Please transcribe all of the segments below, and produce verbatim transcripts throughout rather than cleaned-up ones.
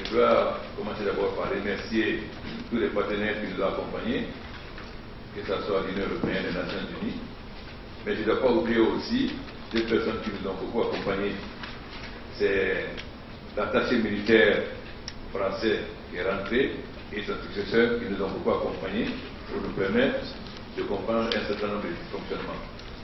je dois commencer d'abord par remercier tous les partenaires qui nous ont accompagnés, que ce soit l'Union européenne et les Nations Unies. Mais je ne dois pas oublier aussi des personnes qui nous ont beaucoup accompagnés. C'est l'attaché militaire français qui est rentré et son successeur qui nous ont beaucoup accompagnés pour nous permettre de comprendre un certain nombre de dysfonctionnements.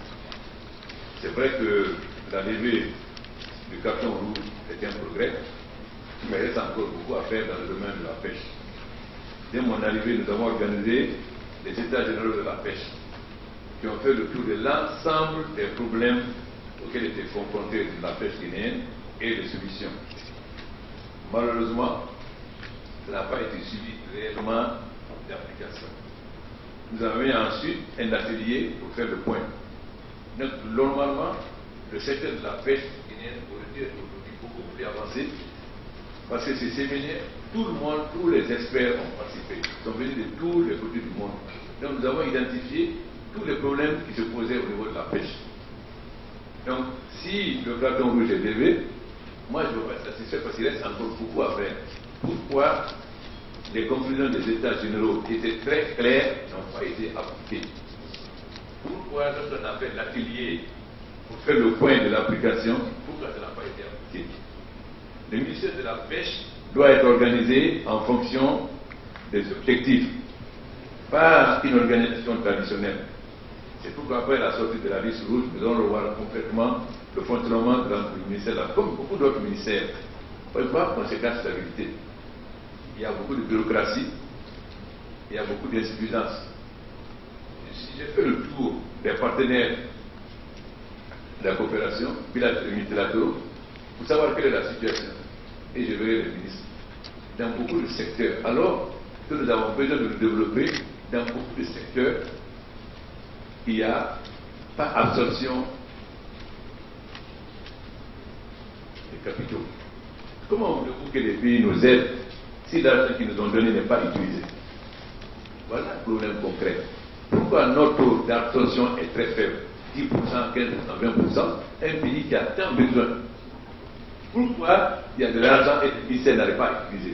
C'est vrai que la levée du carton rouge est un progrès, mais il reste encore beaucoup à faire dans le domaine de la pêche. Dès mon arrivée, nous avons organisé les états généraux de la pêche qui ont fait le tour de l'ensemble des problèmes auxquels était confrontée la pêche guinéenne et les solutions. Malheureusement, ça n'a pas été suivi réellement d'application. Nous avons eu ensuite un atelier pour faire le point. Donc, normalement, le secteur de la pêche guinéenne aurait dû être aujourd'hui beaucoup plus avancé parce que ces séminaires, tout le monde, tous les experts ont participé, ils sont venus de tous les côtés du monde. Donc, nous avons identifié tous les problèmes qui se posaient au niveau de la pêche. Donc, si le carton rouge est levé, moi je ne veux pas être satisfait parce qu'il reste encore beaucoup à faire. Pourquoi les conclusions des États généraux qui étaient très claires n'ont pas été appliquées? Pourquoi lorsqu'on a fait l'atelier pour faire le point de l'application, pourquoi ça n'a pas été appliqué? Le ministère de la Pêche doit être organisé en fonction des objectifs, pas une organisation traditionnelle. C'est pourquoi après la sortie de la liste rouge, nous allons revoir complètement le fonctionnement du ministère, comme beaucoup d'autres ministères. On peut voir conséquence de stabilité. Il y a beaucoup de bureaucratie, il y a beaucoup d'insuffisance. Si j'ai fait le tour des partenaires de la coopération, multilatéraux, pour savoir quelle est la situation, et je verrai le ministre, dans beaucoup de secteurs, alors que nous avons besoin de nous développer dans beaucoup de secteurs, il n'y a pas absorption des capitaux. Comment voulez-vous que les pays nous aident si l'argent qu'ils nous ont donné n'est pas utilisé? Voilà un problème concret. Pourquoi notre taux d'absorption est très faible, dix pour cent, quinze pour cent, vingt pour cent, un pays qui a tant besoin? Pourquoi il y a de l'argent et le ministère n'arrive pas à utiliser?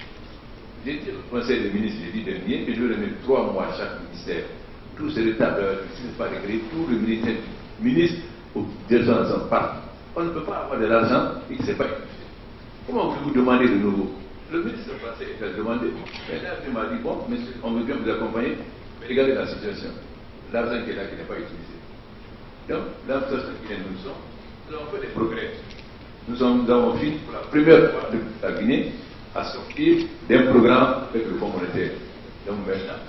J'ai dit au Conseil des ministres, j'ai dit dernier, que je vais remettre trois mois à chaque ministère. Tous ces états de la justice n'est pas réglé, tout le ministère, ministre ou des gens en partent. On ne peut pas avoir de l'argent et que ce n'est pas utilisé. Comment voulez-vous demander de nouveau? Le ministre français a demandé. Et là, il m'a dit, bon, monsieur, on veut bien vous accompagner, mais regardez la situation. L'argent qui est là, qui n'est pas utilisé. Donc, la situation qui est nous sommes, nous avons fait des progrès. Nous, sommes, nous avons fini pour la première fois de la Guinée à sortir d'un programme avec le Fonds monétaire. Donc maintenant,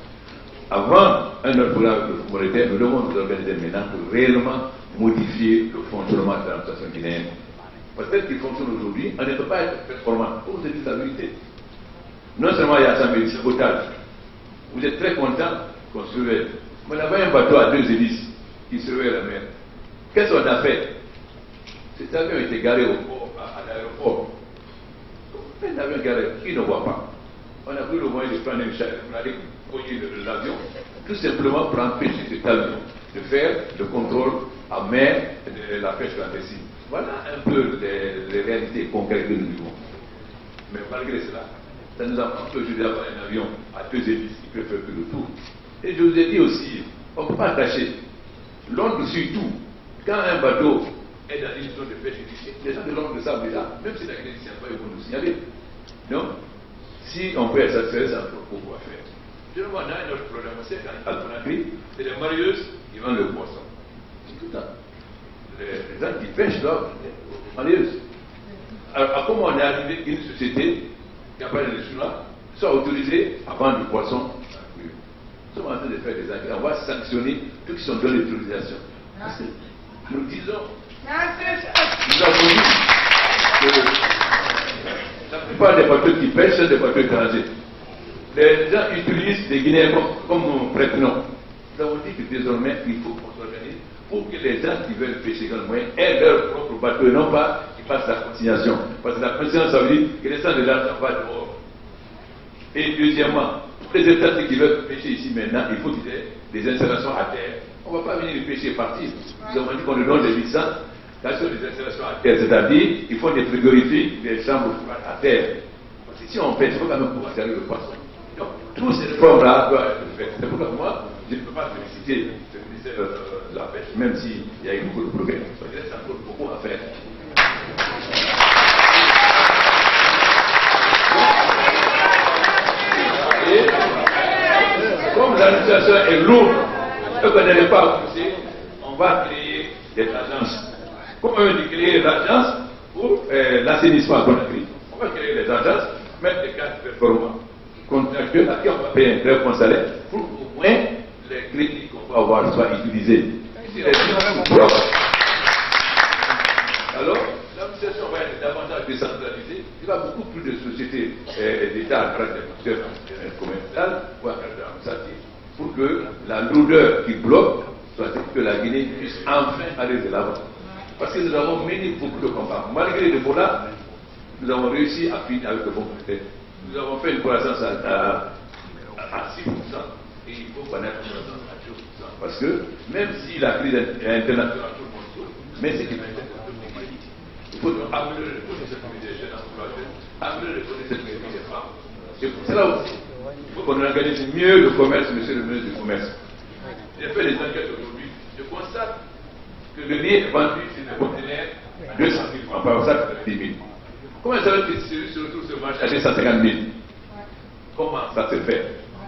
avant un autre programme avec le Fonds monétaire, nous devons nous organiser maintenant pour réellement modifier le fonctionnement de l'administration guinéenne. Peut-être qu'il fonctionne aujourd'hui, on ne peut pas être performant. Pour vous dire la vérité. Non seulement il y a ça, mais le sabotage. Vous êtes très content qu'on surveille. Mais on avait un bateau à deux hélices qui surveille la mer. Qu'est-ce qu'on a fait? Cet avion était garé au port, à, à l'aéroport. Un avion garé, qui ne voit pas? On a pris le moyen de prendre une charge, on a cogné l'avion, tout simplement pour empêcher cet avion de faire le contrôle à mer de la pêche clandestine. Voilà un peu les, les réalités concrètes que nous vivons. Mais malgré cela, ça nous a empêché d'avoir un avion à deux hélices qui peut faire que le tour. Et je vous ai dit aussi, on ne peut pas attacher. L'onde suit tout. Quand un bateau est dans une zone de pêche ici, les gens de l'onde savent déjà, même si la Guinée ne sait pas, ils vont nous signaler. Donc, si on peut être satisfait, ça peut beaucoup à faire. Je me demande, un autre problème, c'est qu'à Conakry, c'est les marieuses qui vendent le poisson. C'est tout ça. Les gens qui pêchent doivent être marieuses. Alors, comment on est arrivé qu'une société qui a pas les Chinois soit autorisée à vendre du poisson? Nous sommes en train de faire des enquêtes. On va sanctionner tous qui sont dans l'autorisation. Parce que nous disons, nous avons dit que la plupart des bateaux qui pêchent sont des bateaux étrangers. Les gens utilisent des Guinéens comme, comme prête-nom. Nous avons dit que désormais, il faut qu'on s'organise pour que les gens qui veulent pêcher dans le moyen aient leur propre bateau et non pas qu'ils fassent la consignation. Parce que la consignation, ça veut dire que les gens de l'argent vont dehors. Et deuxièmement, pour les États qui veulent pêcher ici maintenant, il faut qu'ils aient des installations à terre. On ne va pas venir pêcher et partir. Nous avons dit qu'on leur donne des licences, là, sur des installations à terre, c'est-à-dire qu'ils font des frigorifiques, des chambres à terre. Parce que si on fait, il faut quand même pouvoir servir le poisson. Donc, tous ces réformes-là doivent être faites. C'est pourquoi moi, je ne peux pas féliciter le ministère de la Pêche, même s'il y a eu beaucoup de progrès. Il reste encore beaucoup à faire. Et comme l'administration est lourde, et qu'on n'allait pas pousser, on va créer des agences. Comme on dit créer l'agence pour euh, l'assainissement qu'on a créé. On va créer des agences, mettre des cadres performants, contractuels, à qui on va payer un très bon salaire, pour au moins les crédits qu'on va avoir soient utilisés. Si les gens sont propres, alors l'administration va être davantage décentralisée. Il y aura beaucoup plus de sociétés euh, d'État à caractère commercial ou à caractère administratif pour que la lourdeur qui bloque soit que la Guinée puisse enfin aller de l'avant. Parce que nous avons mené beaucoup de combats. Malgré le Bola, nous avons réussi à finir avec le bon côté. Nous avons fait une croissance à, à, à six pour cent et il faut connaître une croissance à douze pour cent. Parce que même si la crise internationale, tout le monde souffre, mais c'est qu'il il faut améliorer le côté de sécurité des jeunes employés, améliorer le côté de sécurité des femmes. Et pour cela aussi, il faut qu'on organise mieux le commerce, monsieur le ministre du Commerce. J'ai fait les enquêtes aujourd'hui, je constate que le lait est vendu sur le conteneur à deux cent mille francs, par exemple, dix mille. Comment ça va être celui se retrouve sur le marché à deux cent cinquante mille? Comment ça se fait?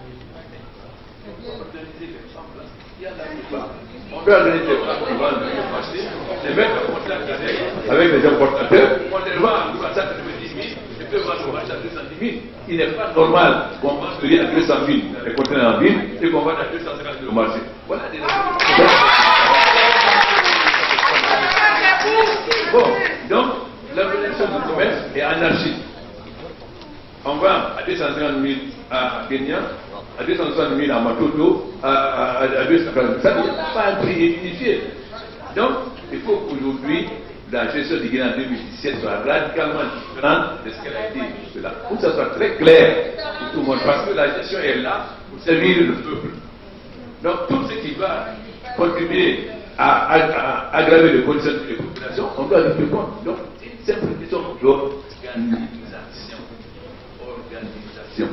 On doit organiser des plans qui vendent le marché, les mettre en contact avec les importateurs, on les vend à deux cent quatre-vingt-dix mille, et puis vendre au marché à deux cent dix mille. Il n'est pas normal qu'on vende le lait à deux cent mille, les conteneurs en ville, et qu'on vende à deux cent cinquante mille au marché. Voilà des Bon, donc, l'organisation du commerce est anarchique. On vend à deux cent cinquante mille à Kenya, à deux cent soixante mille à Matoto, à, à, à deux cent cinquante mille. Ça n'est pas un prix unifié. Donc, il faut qu'aujourd'hui, la gestion du Guinée en deux mille dix-sept soit radicalement différente de ce qu'elle a été jusque-là. Pour que ça soit très clair pour tout le monde, parce que la gestion est là pour servir le peuple. Donc, tout ce qui va contribuer à, à, à aggraver les conditions des populations, on doit lui répondre. Donc, c'est une simple question d'organisation. Organisation.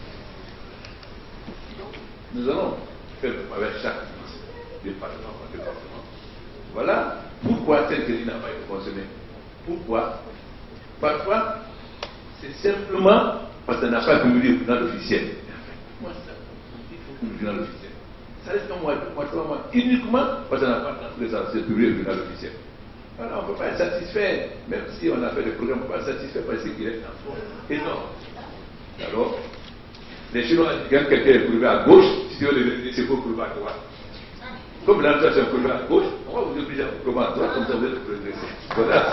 Nous allons faire avec chaque département par département. Voilà pourquoi tel crédit n'a pas été consommé. Pourquoi? Parfois, c'est simplement parce que ça n'a pas publié le journal officiel. Moi, ça, il faut que le journal officiel. Ça reste un mois, deux mois, trois mois, uniquement parce que ça n'a pas publié le journal officiel. Alors, on ne peut pas être satisfait, même si on a fait des programmes, on ne peut pas être satisfait parce qu'il est en forme énorme. Alors, les Chinois disent que quand quelqu'un est privé à gauche, si tu veux le vérifier, c'est pour privé à droite. Comme l'administration est privée à gauche, on va vous obliger à vous priver à droite, comme ça vous êtes progressé. Voilà.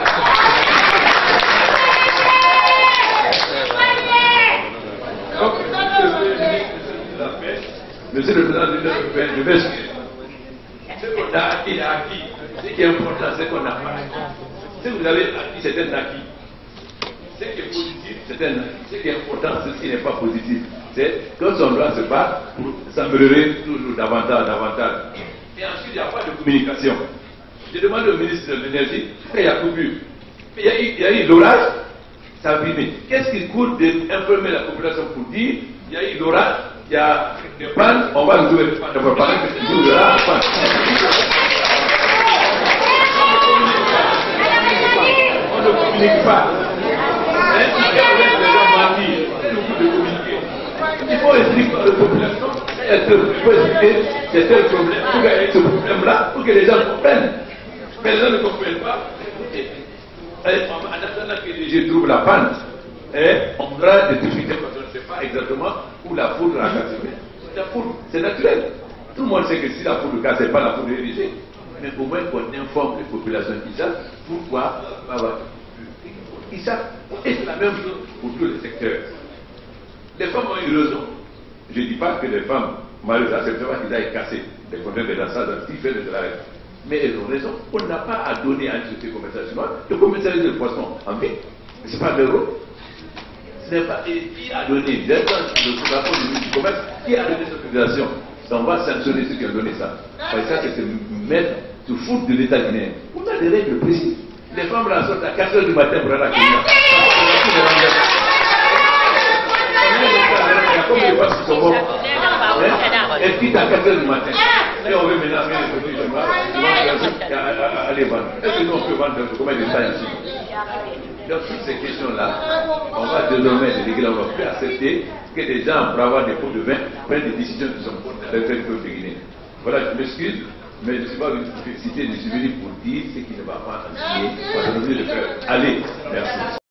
Donc, monsieur le président de l'Union européenne, je m'excuse. Ce qu'on a acquis, il a acquis. Ce qui est important, c'est qu'on n'a pas acquis. Ce que vous avez acquis, c'est un acquis. Ce qui est positif, c'est un acquis. Ce qui est important, c'est ce qui n'est pas positif. C'est quand on doit se battre pour s'améliorer toujours davantage, davantage. Et ensuite, il n'y a pas de communication. J'ai demandé au ministre de l'Énergie, il y a coupure. Il y a eu, il y a eu l'orage, ça a abîmé. Qu'est-ce qu'il coûte d'informer la population pour dire, il y a eu l'orage, il y a des pannes, on va nous trouver des pannes. On va parler que nous, de la panne. On ne communique pas. Il faut expliquer à la population, il faut expliquer c'est tel problème, pour gagner ce problème-là, pour que les gens comprennent. Mais les gens ne comprennent pas. En attendant que les gens trouvent la panne, on aura des difficultés parce qu'on ne sait pas exactement où la foudre a cassé. La foudre, c'est naturel. Tout le monde sait que si la foudre casse, ce n'est pas la foudre érigée. Mais au moins qu'on informe les populations qui savent pourquoi avoir. Ils savent. Et c'est la même chose pour tous les secteurs. Les femmes ont eu raison. Je ne dis pas que les femmes, malheureusement, c'est pas qu'ils aillent casser les conteneurs de la salle qui fait de l'arrêt. Mais elles ont raison. On n'a pas à donner à une société commerciale chinoise de commercialiser le poisson en vie. Ce n'est pas leur rôle. Ce n'est pas. Et qui a donné, le rapport du ministre du Commerce, qui a donné cette autorisation? On va sanctionner ceux qui ont donné ça. Parce que ça, c'est se mettre, se foutre de l'État guinéen. On a des règles précises. Les femmes là sortent à quatre heures du matin pour aller à la clinique. saumon. Et puis à quatre heures du matin. Et on veut maintenant faire les produits de aller vendre. Est-ce que nous on peut vendre combien de temps ici? Donc toutes ces questions-là, on va désormais déléguer, on va plus accepter que des gens, pour avoir des pots de vin, prennent des décisions qui sont contre le peuple de Guinée. Voilà, je m'excuse, mais je ne suis pas venu pour féliciter, je suis venu pour dire ce qui ne va pas en Guinée. On va de faire. Allez, merci.